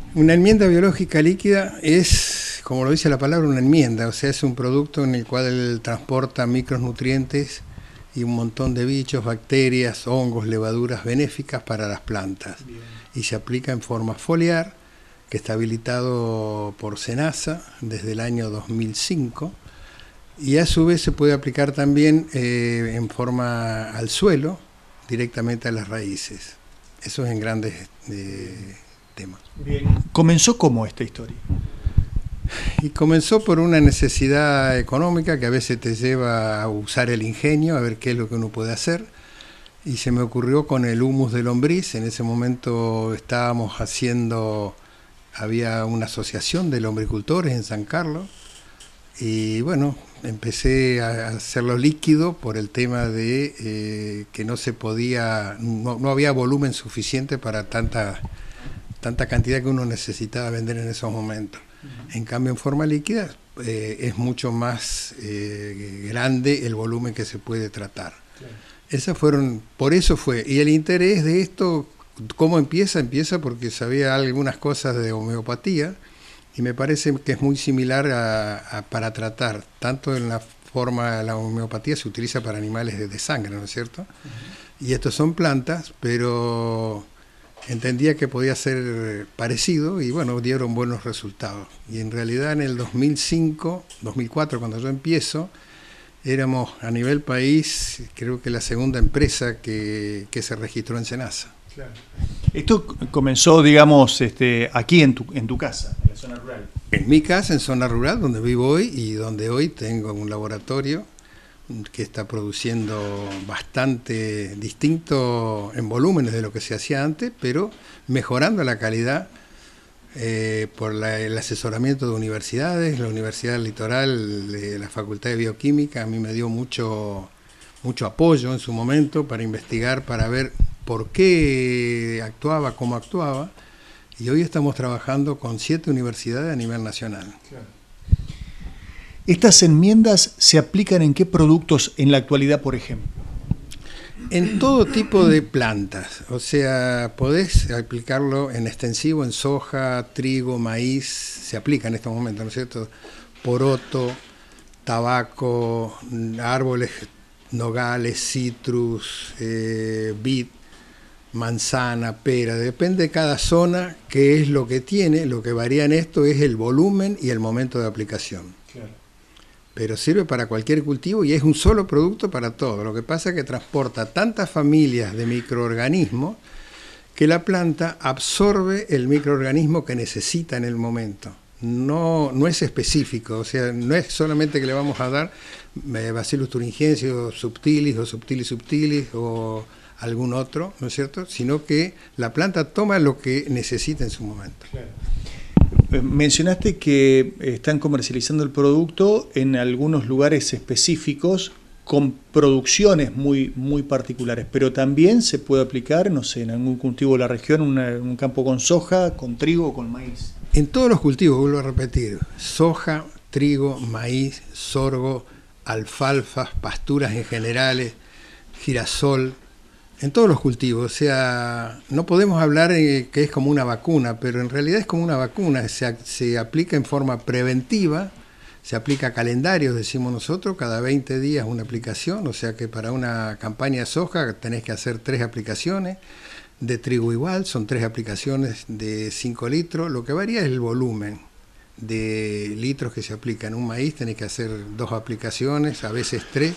Una enmienda biológica líquida es, como lo dice la palabra, una enmienda, o sea, es un producto en el cual transporta micronutrientes y un montón de bichos, bacterias, hongos, levaduras benéficas para las plantas. Bien. Y se aplica en forma foliar, que está habilitado por SENASA desde el año 2005, y a su vez se puede aplicar también en forma al suelo, directamente a las raíces. Eso es en grandes temas. Bien. ¿Comenzó cómo esta historia? Y comenzó por una necesidad económica que a veces te lleva a usar el ingenio, a ver qué es lo que uno puede hacer. Y se me ocurrió con el humus de lombriz. En ese momento estábamos había una asociación de lombricultores en San Carlos. Y bueno, empecé a hacerlo líquido por el tema de que no se podía, no había volumen suficiente para tanta cantidad que uno necesitaba vender en esos momentos. En cambio, en forma líquida es mucho más grande el volumen que se puede tratar. Por eso fue. Y el interés de esto, ¿cómo empieza? Empieza porque sabía algunas cosas de homeopatía y me parece que es muy similar para tratar. Tanto en la forma, la homeopatía se utiliza para animales de sangre, ¿no es cierto? Y estos son plantas, pero entendía que podía ser parecido y bueno, dieron buenos resultados. Y en realidad en el 2004, cuando yo empiezo, éramos a nivel país, creo que la segunda empresa que se registró en SENASA. Claro. Esto comenzó, digamos, aquí en tu casa, en la zona rural. En mi casa, en zona rural, donde vivo hoy y donde hoy tengo un laboratorio que está produciendo bastante distinto en volúmenes de lo que se hacía antes, pero mejorando la calidad por el asesoramiento de universidades. La Universidad del Litoral, la Facultad de Bioquímica, a mí me dio mucho apoyo en su momento para investigar, para ver por qué actuaba, cómo actuaba, y hoy estamos trabajando con 7 universidades a nivel nacional. Claro. ¿Estas enmiendas se aplican en qué productos en la actualidad, por ejemplo? En todo tipo de plantas, o sea, podés aplicarlo en extensivo, en soja, trigo, maíz, se aplica en estos momentos, ¿no es cierto? Poroto, tabaco, árboles, nogales, citrus, vid, manzana, pera, depende de cada zona qué es lo que tiene. Lo que varía en esto es el volumen y el momento de aplicación. Claro. Pero sirve para cualquier cultivo y es un solo producto para todo. Lo que pasa es que transporta tantas familias de microorganismos que la planta absorbe el microorganismo que necesita en el momento. No es específico, o sea, no es solamente que le vamos a dar Bacillus thuringiensis o subtilis o subtilis subtilis o algún otro, ¿no es cierto? Sino que la planta toma lo que necesita en su momento. Claro. Mencionaste que están comercializando el producto en algunos lugares específicos con producciones muy particulares, pero también se puede aplicar, no sé, en algún cultivo de la región, un campo con soja, con trigo o con maíz. En todos los cultivos, vuelvo a repetir, soja, trigo, maíz, sorgo, alfalfas, pasturas en generales, girasol, en todos los cultivos. O sea, no podemos hablar que es como una vacuna, pero en realidad es como una vacuna. Se aplica en forma preventiva, se aplica a calendarios, decimos nosotros, cada 20 días una aplicación, o sea que para una campaña de soja tenés que hacer 3 aplicaciones, de trigo igual, son 3 aplicaciones de 5 litros, lo que varía es el volumen de litros que se aplican. En un maíz tenés que hacer 2 aplicaciones, a veces 3,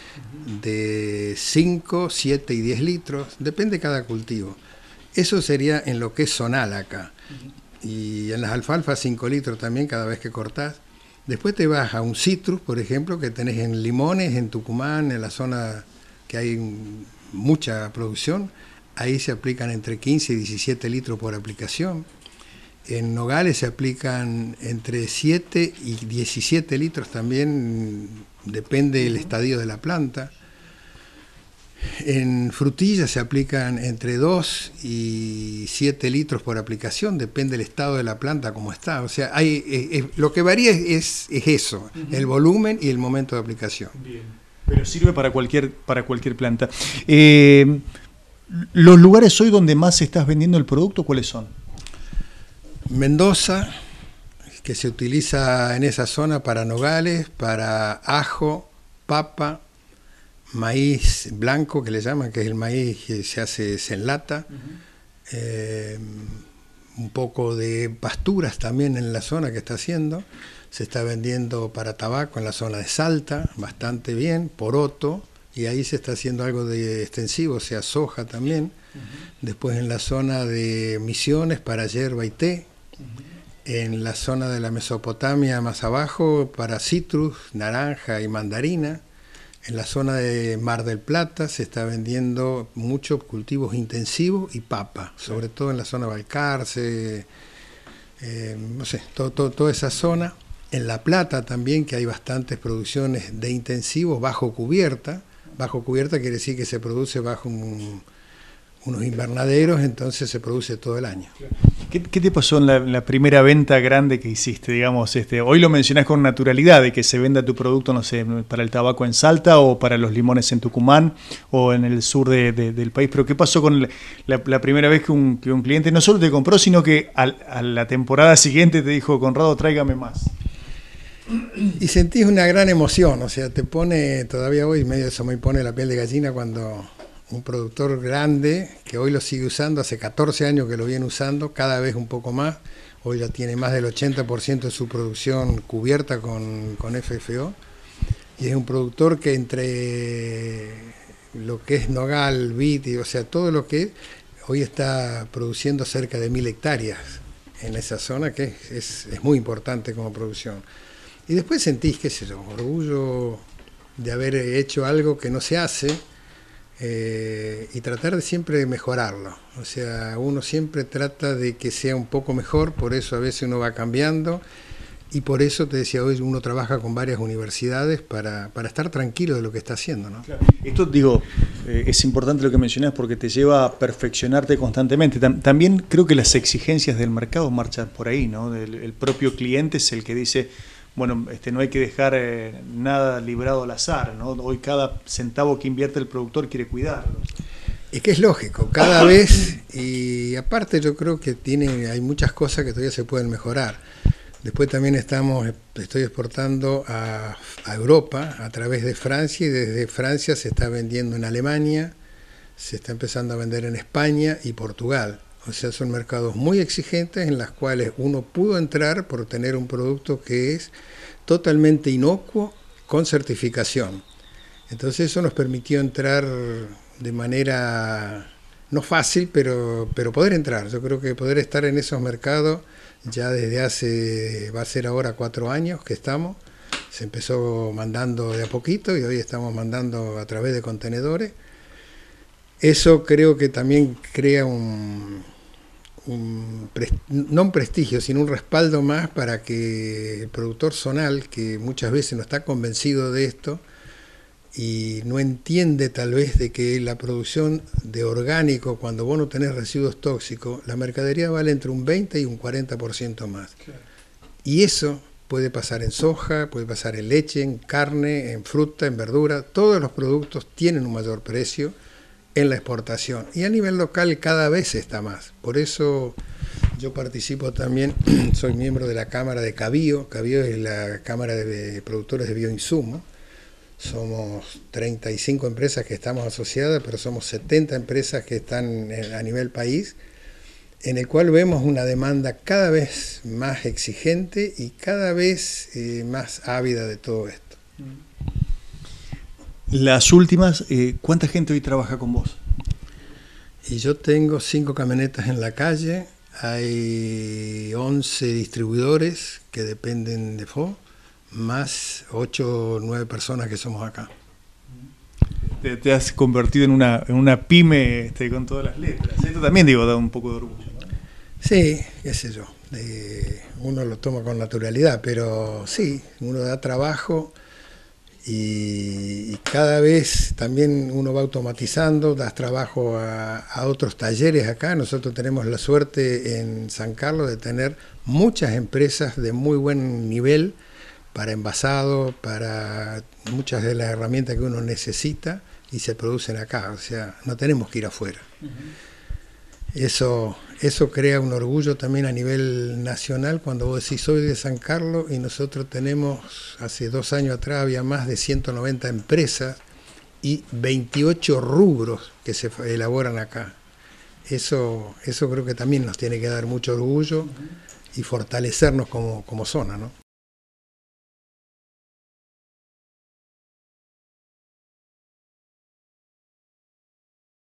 de 5, 7 y 10 litros, depende de cada cultivo. Eso sería en lo que es zonal acá. Y en las alfalfas 5 litros también cada vez que cortás. Después te vas a un citrus, por ejemplo, que tenés en Limones, en Tucumán, en la zona que hay mucha producción. Ahí se aplican entre 15 y 17 litros por aplicación. En nogales se aplican entre 7 y 17 litros también, depende del estadio de la planta. En frutillas se aplican entre 2 y 7 litros por aplicación, depende del estado de la planta, cómo está. O sea, lo que varía es eso, el volumen y el momento de aplicación. Bien. Pero sirve para cualquier planta. ¿Los lugares hoy donde más estás vendiendo el producto, cuáles son? Mendoza, que se utiliza en esa zona para nogales, para ajo, papa, maíz blanco que le llaman, que es el maíz que se enlata, un poco de pasturas también en la zona que está haciendo, se está vendiendo para tabaco en la zona de Salta, bastante bien, poroto, y ahí se está haciendo algo de extensivo, o sea, soja también, después en la zona de Misiones para yerba y té, en la zona de la Mesopotamia más abajo para citrus, naranja y mandarina. En la zona de Mar del Plata se está vendiendo muchos cultivos intensivos y papa, sobre todo en la zona de Balcarce, no sé, toda esa zona. En La Plata también, que hay bastantes producciones de intensivos bajo cubierta. Bajo cubierta quiere decir que se produce bajo unos invernaderos, entonces se produce todo el año. ¿Qué te pasó en la primera venta grande que hiciste? Digamos, hoy lo mencionás con naturalidad, de que se venda tu producto, no sé, para el tabaco en Salta o para los limones en Tucumán o en el sur del país, pero ¿qué pasó con la primera vez que un cliente no solo te compró, sino que a la temporada siguiente te dijo, Conrado, tráigame más? Y sentís una gran emoción, o sea, te pone, todavía hoy medio eso me pone la piel de gallina cuando un productor grande, que hoy lo sigue usando, hace 14 años que lo viene usando, cada vez un poco más, hoy ya tiene más del 80% de su producción cubierta con FFO, y es un productor que entre lo que es nogal, vid, o sea, todo lo que es, hoy está produciendo cerca de 1000 hectáreas en esa zona, que es muy importante como producción. Y después sentís, qué sé yo, orgullo de haber hecho algo que no se hace, y tratar de siempre mejorarlo. O sea, uno siempre trata de que sea un poco mejor, por eso a veces uno va cambiando, y por eso te decía hoy, uno trabaja con varias universidades para estar tranquilo de lo que está haciendo, ¿no? Claro. Esto, digo, es importante lo que mencionás porque te lleva a perfeccionarte constantemente. También creo que las exigencias del mercado marchan por ahí, ¿no? El propio cliente es el que dice, bueno, no hay que dejar nada librado al azar, ¿no? Hoy cada centavo que invierte el productor quiere cuidarlo. Es que es lógico, cada vez, y aparte yo creo que hay muchas cosas que todavía se pueden mejorar. Después también estoy exportando a Europa a través de Francia, y desde Francia se está vendiendo en Alemania, se está empezando a vender en España y Portugal. O sea, son mercados muy exigentes en los cuales uno pudo entrar por tener un producto que es totalmente inocuo, con certificación. Entonces eso nos permitió entrar de manera no fácil, pero poder entrar. Yo creo que poder estar en esos mercados ya desde va a ser ahora 4 años que estamos. Se empezó mandando de a poquito y hoy estamos mandando a través de contenedores. Eso creo que también crea no un prestigio, sino un respaldo más para que el productor zonal, que muchas veces no está convencido de esto y no entiende tal vez de que la producción de orgánico, cuando vos no tenés residuos tóxicos, la mercadería vale entre un 20 y un 40% más. Claro. Y eso puede pasar en soja, puede pasar en leche, en carne, en fruta, en verdura. Todos los productos tienen un mayor precio en la exportación, y a nivel local cada vez está más. Por eso yo participo también, soy miembro de la Cámara de Cabío. Cabío es la Cámara de Productores de Bioinsumos. Somos 35 empresas que estamos asociadas, pero somos 70 empresas que están a nivel país, en el cual vemos una demanda cada vez más exigente y cada vez más ávida de todo esto. Las últimas, ¿cuánta gente hoy trabaja con vos? Y yo tengo 5 camionetas en la calle, hay 11 distribuidores que dependen de FO, más 8 o 9 personas que somos acá. Te has convertido en una pyme con todas las letras. Esto también, digo, da un poco de orgullo, ¿no? Sí, qué sé yo. Uno lo toma con naturalidad, pero sí, uno da trabajo. Y cada vez también uno va automatizando, das trabajo a otros talleres acá. Nosotros tenemos la suerte en San Carlos de tener muchas empresas de muy buen nivel para envasado, para muchas de las herramientas que uno necesita y se producen acá. O sea, no tenemos que ir afuera. Eso crea un orgullo también a nivel nacional cuando vos decís soy de San Carlos y nosotros tenemos, hace 2 años atrás había más de 190 empresas y 28 rubros que se elaboran acá. Eso creo que también nos tiene que dar mucho orgullo y fortalecernos como zona, ¿no?